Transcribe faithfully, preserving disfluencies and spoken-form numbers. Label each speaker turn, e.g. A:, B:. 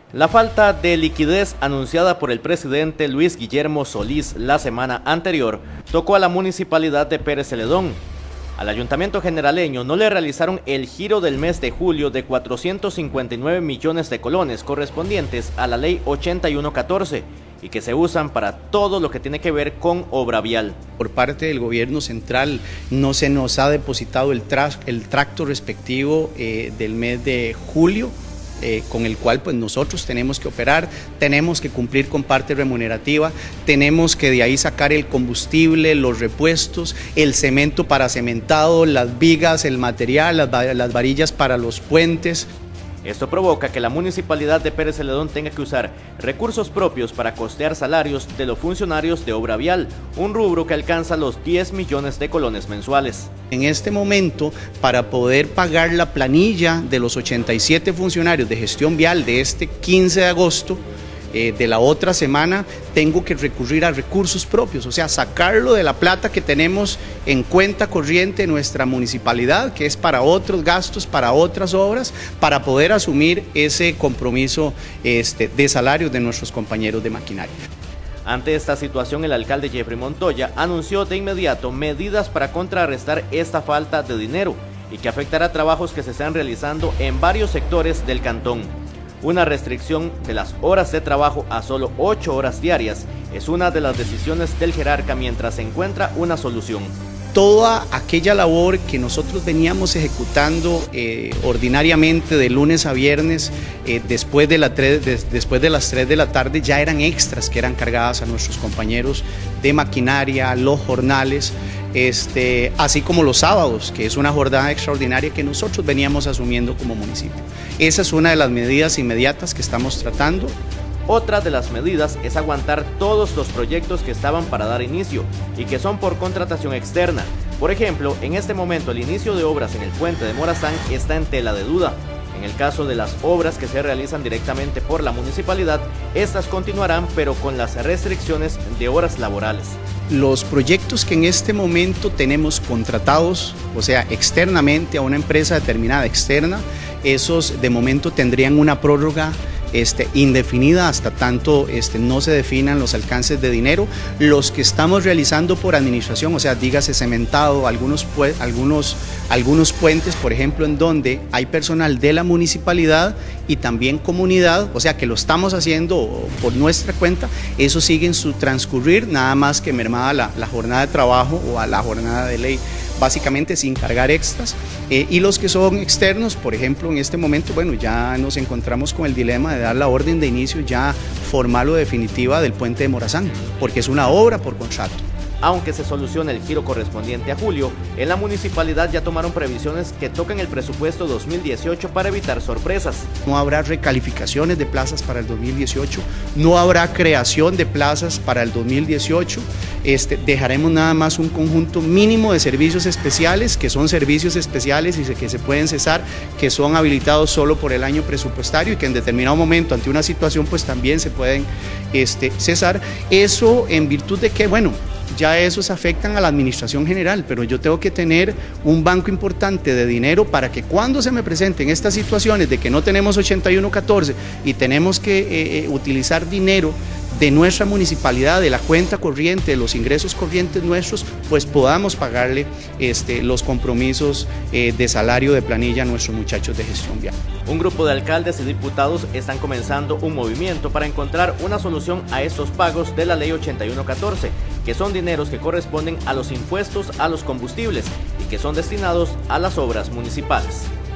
A: La falta de liquidez anunciada por el presidente Luis Guillermo Solís la semana anterior tocó a la municipalidad de Pérez Celedón. Al ayuntamiento generaleño no le realizaron el giro del mes de julio de cuatrocientos cincuenta y nueve millones de colones correspondientes a la ley ochenta y uno catorce y que se usan para todo lo que tiene que ver con obra vial.
B: Por parte del gobierno central no se nos ha depositado el, tra el tracto respectivo eh, del mes de julio. Eh, con el cual pues nosotros tenemos que operar, tenemos que cumplir con parte remunerativa, tenemos que de ahí sacar el combustible, los repuestos, el cemento para cementado, las vigas, el material, las, las varillas para los puentes.
A: Esto provoca que la municipalidad de Pérez Celedón tenga que usar recursos propios para costear salarios de los funcionarios de obra vial, un rubro que alcanza los diez millones de colones mensuales.
B: En este momento, para poder pagar la planilla de los ochenta y siete funcionarios de gestión vial de este quince de agosto, Eh, de la otra semana, tengo que recurrir a recursos propios, o sea, sacarlo de la plata que tenemos en cuenta corriente en nuestra municipalidad, que es para otros gastos, para otras obras, para poder asumir ese compromiso este, de salarios de nuestros compañeros de maquinaria.
A: Ante esta situación, el alcalde Jeffrey Montoya anunció de inmediato medidas para contrarrestar esta falta de dinero y que afectará trabajos que se están realizando en varios sectores del cantón. Una restricción de las horas de trabajo a solo ocho horas diarias es una de las decisiones del jerarca mientras se encuentra una solución.
B: Toda aquella labor que nosotros veníamos ejecutando eh, ordinariamente de lunes a viernes, eh, después, de la tres, de, después de las tres de la tarde, ya eran extras que eran cargadas a nuestros compañeros de maquinaria, los jornales, este, así como los sábados, que es una jornada extraordinaria que nosotros veníamos asumiendo como municipio. Esa es una de las medidas inmediatas que estamos tratando.
A: Otra de las medidas es aguantar todos los proyectos que estaban para dar inicio y que son por contratación externa. Por ejemplo, en este momento el inicio de obras en el puente de Morazán está en tela de duda. En el caso de las obras que se realizan directamente por la municipalidad, estas continuarán pero con las restricciones de horas laborales.
B: Los proyectos que en este momento tenemos contratados, o sea, externamente a una empresa determinada externa, esos de momento tendrían una prórroga Este, indefinida hasta tanto este, no se definan los alcances de dinero. Los que estamos realizando por administración, o sea, dígase cementado, algunos, algunos, algunos puentes, por ejemplo, en donde hay personal de la municipalidad y también comunidad, o sea, que lo estamos haciendo por nuestra cuenta, eso sigue en su transcurrir, nada más que mermada la, la jornada de trabajo o a la jornada de ley, básicamente sin cargar extras, eh, y los que son externos, por ejemplo, en este momento, bueno, ya nos encontramos con el dilema de dar la orden de inicio ya formal o definitiva del puente de Morazán, porque es una obra por contrato.
A: Aunque se solucione el giro correspondiente a julio, en la municipalidad ya tomaron previsiones que tocan el presupuesto dos mil dieciocho para evitar sorpresas.
B: No habrá recalificaciones de plazas para el dos mil dieciocho, no habrá creación de plazas para el dos mil dieciocho, este, dejaremos nada más un conjunto mínimo de servicios especiales, que son servicios especiales y que se pueden cesar, que son habilitados solo por el año presupuestario y que en determinado momento ante una situación pues también se pueden este, cesar. Eso en virtud de que, bueno, ya esos afectan a la administración general, pero yo tengo que tener un banco importante de dinero para que cuando se me presenten estas situaciones de que no tenemos ochenta y uno catorce y tenemos que eh, eh, utilizar dinero de nuestra municipalidad, de la cuenta corriente, de los ingresos corrientes nuestros, pues podamos pagarle este, los compromisos eh, de salario de planilla a nuestros muchachos de gestión vial.
A: Un grupo de alcaldes y diputados están comenzando un movimiento para encontrar una solución a estos pagos de la ley ochenta y uno catorce, que son dineros que corresponden a los impuestos a los combustibles y que son destinados a las obras municipales.